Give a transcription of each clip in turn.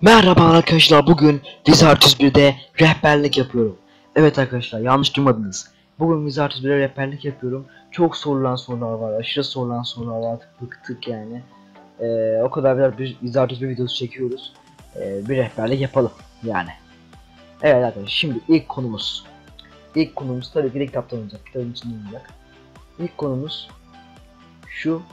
Merhaba arkadaşlar, bugün Wizard 1'de rehberlik yapıyorum. Evet arkadaşlar, yanlış duymadınız. Bugün Wizard 1'de rehberlik yapıyorum. Çok sorulan sorular var, aşırı sorulan sorular var, bıktık yani. O kadar biraz bir Wizard 1 videosu çekiyoruz. Bir rehberlik yapalım yani. Evet arkadaşlar, şimdi ilk konumuz. İlk konumuz tabii ki de kitaptan olacak, kitabın içinde olacak. İlk konumuz şu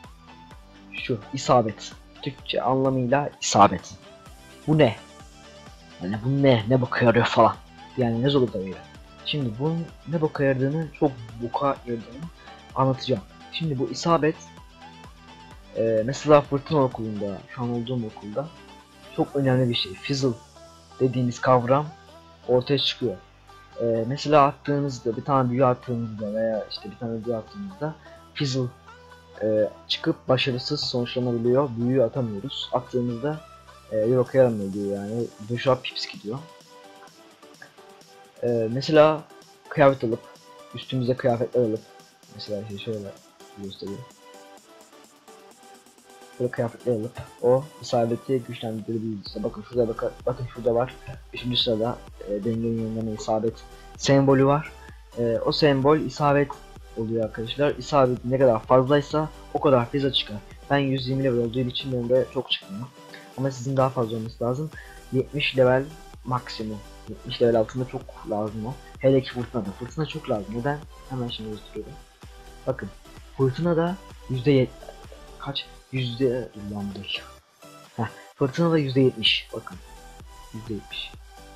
isabet. Türkçe anlamıyla isabet. Bu ne? Yani bu ne boka yarıyor falan. Yani ne zor tabii. Şimdi bunun ne boka yaradığını, çok boka yaradığını anlatacağım. Şimdi bu isabet mesela Fırtına Okulu'nda, şu an olduğum okulda çok önemli bir şey. Fizzle dediğimiz kavram ortaya çıkıyor. Mesela attığınızda, bir tane büyü attığınızda veya işte bir tane büyü attığınızda Fizzle çıkıp başarısız sonuçlanabiliyor. Büyüyü atamıyoruz. Attığımızda yok yaramıyor diyor yani. Duşa pips gidiyor. Mesela kıyafet alıp üstümüze kıyafetler alıp mesela şöyle göstereyim. Böyle kıyafetler alıp o isabeti güçlendirebiliriz. Bakın şurada bakın şurada var. 3. sırada dengenin yenileme isabet sembolü var. O sembol isabet oluyor arkadaşlar. İsabet ne kadar fazlaysa o kadar fazla çıkar. Ben 120 level olduğu için benim de çok çıkmıyor. Ama sizin daha fazla olması lazım. 70 level maksimum. 70 level altında çok lazım o. Hele ki fırtınada. Fırtına çok lazım. Neden? Hemen şimdi gösteriyorum. Bakın. Fırtınada kaç? Yüzde fırtınada %70. Bakın. %70.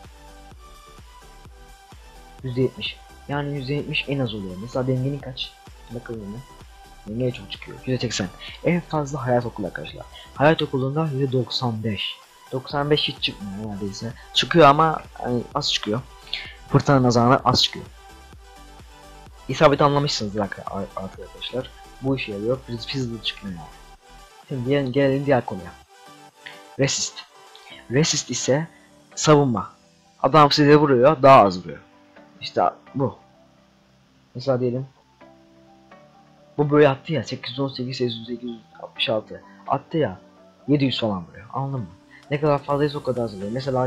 %70. Yani %70 en az oluyor. Mesela dengenin kaç? Bakalım ne? Dengeye çok çıkıyor. %80. En fazla hayat okulu arkadaşlar. Hayat okulunda %95. 95 hiç çıkmıyor neredeyse. Çıkıyor ama yani az çıkıyor. Fırtına nazarına az çıkıyor. İsabeti anlamışsınızdır arkadaşlar. Bu işe yarıyor. Fizzle çıkmıyor yani. Şimdi gelelim diğer konuya. Resist. Resist ise savunma. Adam size vuruyor, daha az vuruyor. İşte bu. Mesela diyelim. Bu böyle attı ya 818, 866 attı ya 700 falan vuruyor. Anladın mı? Ne kadar fazlaysa o kadar az vuruyor. Mesela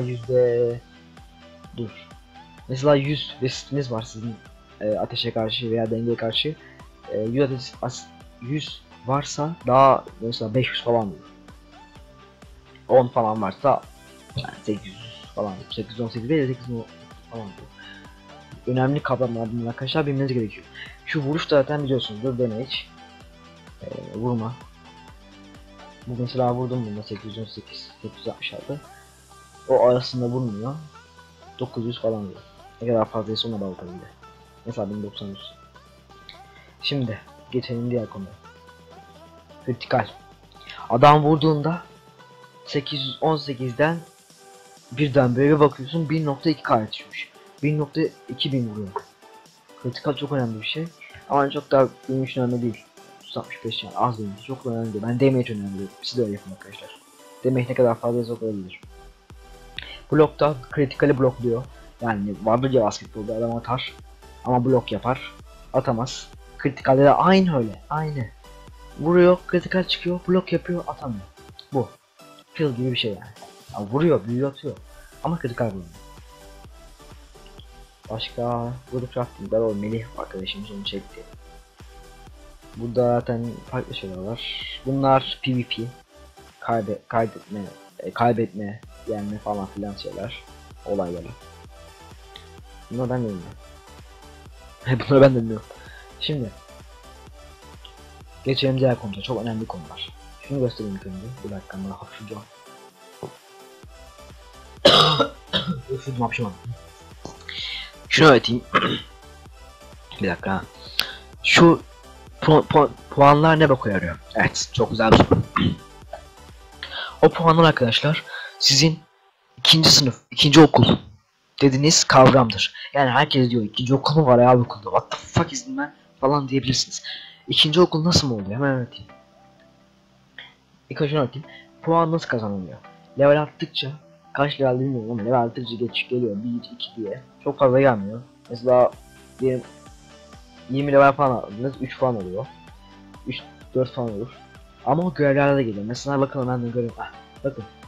Mesela 100 resistiniz var sizin ateşe karşı veya dengeye karşı. 100 varsa daha mesela 500 falan vuruyor. 10 falan varsa yani 800 falan, 818 değil de 800 falan vuruyor. Önemli kavramlar bunlar arkadaşlar, bilmeniz gerekiyor. Şu vuruş da zaten biliyorsunuzdur, damage, vurma. Bu mesela vurdum bunda 818, 866. O arasında vurmuyor. 900 falan vuruyor. Ne kadar fazlaysa ona bağlı tabii de. Mesela 1093. Şimdi geçelim diğer konuya. Kritikal. Adam vurduğunda 818'den birden böyle bakıyorsun 1.2K düşmüş. 1.2000 vuruyor. Kritikal çok önemli bir şey. Ama çok da benim için önemli değil. 165 yani az değil. Çok önemli değil. Ben damage önemli. Siz de öyle yapın arkadaşlar. Damage ne kadar fazla yazık olabilir. Blokta kritikali blokluyor. Yani vardır ya basketbolda adam atar. Ama blok yapar. Atamaz. Kritikalde de aynı öyle. Aynı. Vuruyor, kritikal çıkıyor, blok yapıyor, atamıyor. Bu. Kill gibi bir şey yani. Ya vuruyor, büyü atıyor. Ama kritikal vuruyor. Başka grup crafting'da o Melih arkadaşımız onu çekti. Burada zaten farklı şeyler var. Bunlar PvP. Kaybetme, yenme falan filan şeyler. Olayları. Bunları ben de bilmiyorum. Bunları ben de bilmiyorum. Şimdi geçelim diğer konuda. Çok önemli konular. Şunu göstereyim ilk önce. Bir dakika bana hapşuracağım. Öksürdüm, hapşırmadım. Şunu öğreteyim. Bir dakika. Şu puanlar ne boka yarıyor? Evet, çok güzel bir soru. O puanlar arkadaşlar sizin ikinci sınıf, ikinci okul dediğiniz kavramdır. Yani herkes diyor ikinci okul mu var ya okulda? What the fuck is ben falan diyebilirsiniz. İkinci okul nasıl mı oluyor? Hemen öğreteyim. İlk önce öğreteyim. Puan nasıl kazanılıyor? Level arttıkça, kaç level bilmiyorum ama level arttıkça geliyor 1, 2 diye. Çok fazla gelmiyor. Mesela diyelim 20 level falan aldınız, 3 falan oluyor. 3, 4 falan olur. Ama o görevlerde de geliyor. Mesela bakalım ben de göreyim. Bakın.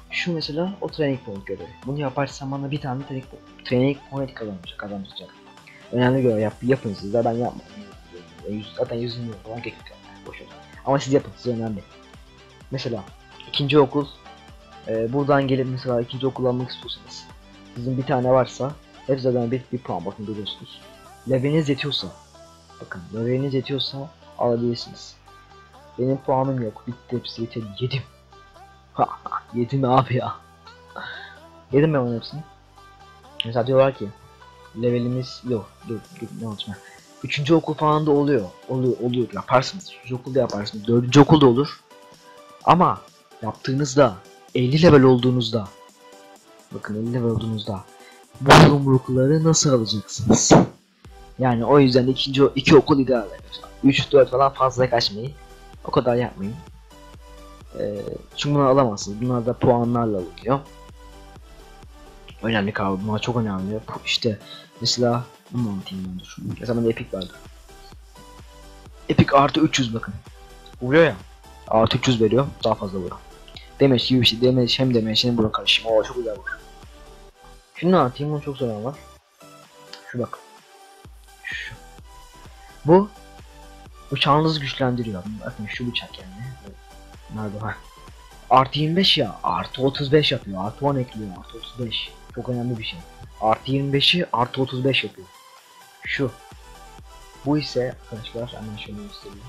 Şu mesela o training point görevi. Bunu yaparsan bana bir tane training point kazandıracak. Önemli görev yapın siz de, ben yapmadım. Zaten 100 milyon falan gerek yok yani, boş ver. Ama siz yapın, size önemli. Mesela ikinci okul, buradan gelip mesela ikinci okul almak istiyorsanız, sizin bir tane varsa hep zaten bir puan, bakın görüyorsunuz. Leveliniz yetiyorsa, bakın leveliniz yetiyorsa alabilirsiniz. Benim puanım yok, bitti, hepsi yeter, yedim. Ha, yedim abi ya. Yedim ben onun hepsini. Mesela diyorlar ki levelimiz yok, dur ne olacak. Üçüncü okul falan da oluyor yaparsınız. Üçüncü okulda yaparsınız, dördüncü okulda olur. Ama yaptığınızda 50 level olduğunuzda, bakın 50 level olduğunuzda bu yumrukları nasıl alacaksınız? Yani o yüzden iki okul ideal arkadaşlar. 3-4 falan fazla kaçmayın. O kadar yapmayın. Çünkü bunları alamazsınız. Bunlar da puanlarla alınıyor. Önemli kavram. Bunlar çok önemli. İşte mesela bunu anlatayım ben, dur. Mesela bende Epic vardı. Epic artı 300 bakın. Vuruyor ya. Artı 300 veriyor. Daha fazla vuruyor. Demeç gibi bir şey. Demeç hem demeç hem burun karışımı. Oo çok güzel vuruyor. Şunu anlatayım. Bunu çok soran var. Şu bak. Şu. Bu bıçağınızı güçlendiriyor. Bakın şu bıçak yani. Nerede var? Artı 25 ya. Artı 35 yapıyor. Artı 10 ekliyor. Artı 35. Çok önemli bir şey. Artı 25'i artı 35 yapıyor. Şu. Bu ise arkadaşlar hemen şöyle göstereyim.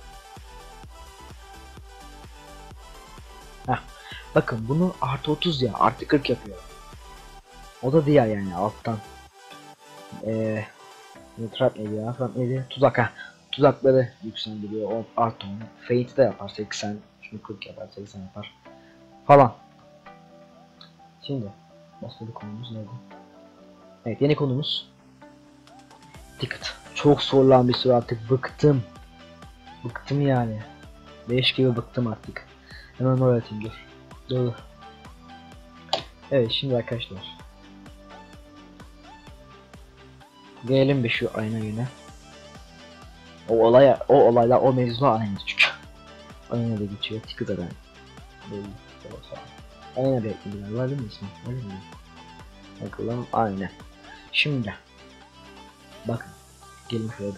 Heh. Bakın bunu artı 30 ya. Artı 40 yapıyor. O da diğer yani alttan. Trap neydi ya? Trap neydi? Tuzak ha. Tuzakları yükseliyor. O artı 10. Fate de yapar 80. Şunu 40 yapar 80 yapar. Falan. Şimdi başka bir konumuz neydi? Evet, yeni konumuz Ticket. Çok sorulan bir soru, artık bıktım. Bıktım yani. 5 gibi bıktım artık. Hemen öğreteyim, dur. Dur. Evet şimdi arkadaşlar. Gelelim bir şu ayna yine. O olaylar, o mevzular aynı çünkü. Ayna da geçiyor. Ticket'a ben. Ayna beklediler. Var değil mi ismi? Öyle mi? Bakalım ayna. Şimdi. Bakın. Gelin şuraya.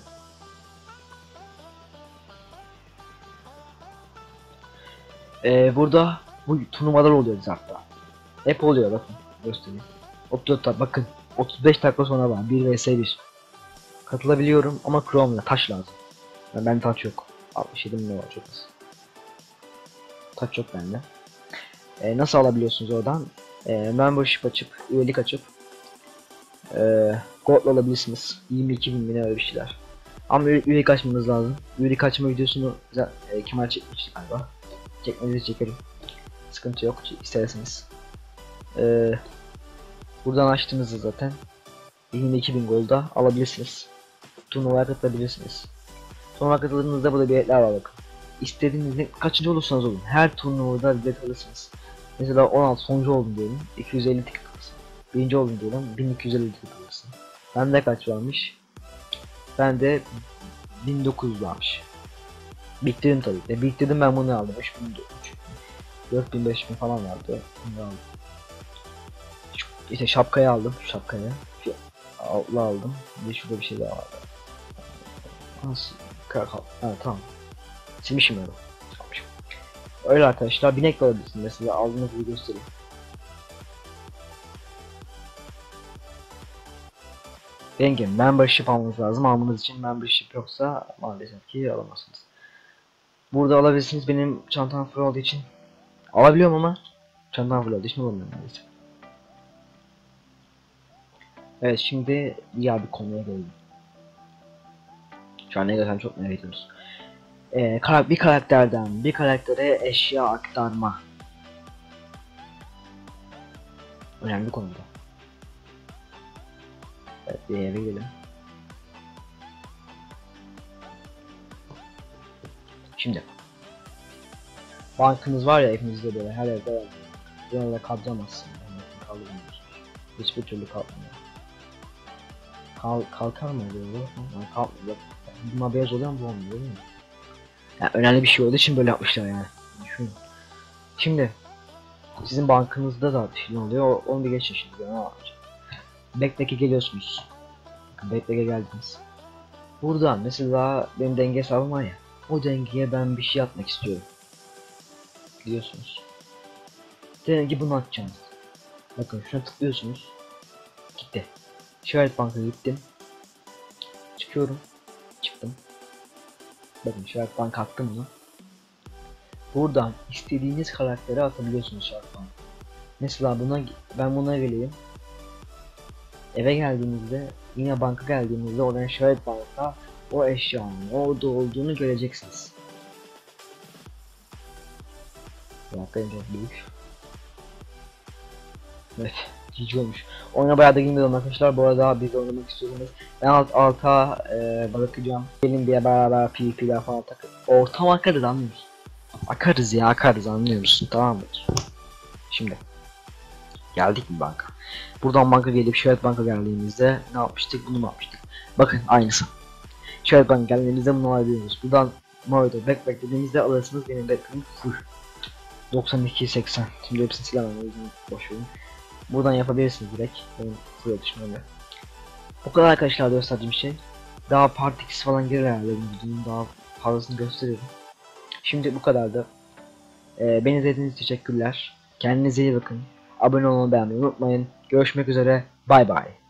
Burada bu turnuvalar oluyor hatta. Hep oluyor, bakın göstereyim. 34 bakın 35 dakika sonra var 1 vs 1. Katılabiliyorum ama Chrome'la taş lazım. Ben taş yok. 67 milyon var, çok az. Taş yok bende. Nasıl alabiliyorsunuz oradan? Membership açıp, üyelik açıp Gold alabilirsiniz. 22 bin öyle bir şeyler. Ama üyelik açmanız lazım. Üyelik açma videosunu Kemal çekmişti galiba. Çekmenizi çekerim. Sıkıntı yok isterseniz. Buradan açtığınızda zaten 22.000 golda alabilirsiniz. Turnuvaya katılabilirsiniz. Turnuvaya katıldığınızda burada biletler var bakın. İstediğiniz kaçıncı olursanız olun. Her turnuvada bilet alırsınız. Mesela 16 sonuncu oldum diyelim. 250 ticket alırsın. Birinci oldum diyelim. 1250 ticket alırsın. Bende kaç varmış? Bende 1900 varmış. Biriktirdim tabii. Biriktirdim, ben bunu aldım. 3000, 4000, 5000 falan vardı. Bunu aldım. İşte şapkayı aldım. Şu şapkayı. Şu altlı aldım. Bir de şurada bir şey daha vardı. Nasıl? Evet tamam. Silmişim öyle. Öyle arkadaşlar, binek de alabilirsin. Mesela aldığınız gibi göstereyim. Denge membership almanız lazım. Almanız için membership yoksa maalesef ki alamazsınız. Burada alabilirsiniz. Benim çantam full olduğu için alabiliyorum ama çantam full olduğu için alamıyorum maalesef. Evet şimdi diğer bir konuya gelelim. Şu an ne gerçekten çok merak ediyoruz. Bir karakterden bir karaktere eşya aktarma. Önemli bir konuda. Evet, bir eve gidelim. Şimdi bankınız var ya, hepinizde böyle her evde var. Bunlarla kaldıramazsın. Kaldıramıyorsunuz. Hiçbir türlü kalkmıyor. Kalkar mı oluyor? Yani kalkmıyor. Buna beyaz oluyor mu, bu olmuyor değil mi? Yani önemli bir şey olduğu için böyle yapmışlar yani. Düşünün. Şimdi Sizin bankanızda da bir şey oluyor. Onu bir geçin şimdi. Ne yapacağım? Backpack'e geliyorsunuz. Backpack'e geldiniz. Buradan mesela benim denge hesabım var ya. O dengeye ben bir şey atmak istiyorum. Biliyorsunuz. Denge bunu atacağım. Bakın şuna tıklıyorsunuz. Gitti. Şirayet Bank'a gittim. Çıkıyorum. Çıktım. Bakın Şirayet Bank'a attım bunu. Buradan istediğiniz karakteri atabiliyorsunuz Şirayet Bank'a. Mesela ben buna geleyim. Eve geldiğinizde yine banka geldiğinizde oradan Şirayet Bank'a o eşyanın orada olduğunu göreceksiniz. Bakın çok büyük. Evet, GG olmuş. Oyuna bayağı da girmiyorum arkadaşlar. Bu arada biz de oynamak istiyorsanız ben alta bırakacağım. Gelin bir beraber PvP'ler falan takın. Ortam akarız, anlıyoruz. Akarız ya, akarız, anlıyorsun, tamam mı? Şimdi geldik mi banka? Buradan banka gelip Şirayet Bank'a geldiğimizde ne yapmıştık? Bunu mu yapmıştık? Bakın aynısı. Şirayet Bank'a geldiğimizde bunu alabiliyoruz. Buradan Mao'da backpack dediğimizde alırsınız. Benim backpack'im full 92-80. Şimdi hepsini silemem, o yüzden boş verin. Buradan yapabilirsiniz direkt. Benim full yetişmemle. O kadar arkadaşlar, gösterdiğim şey. Daha part 2 falan gelir herhalde. Bunun daha fazlasını gösteririm. Şimdi bu kadardı. Beni izlediğiniz için teşekkürler. Kendinize iyi bakın. Abone olmayı, beğenmeyi unutmayın. Görüşmek üzere. Bay bay.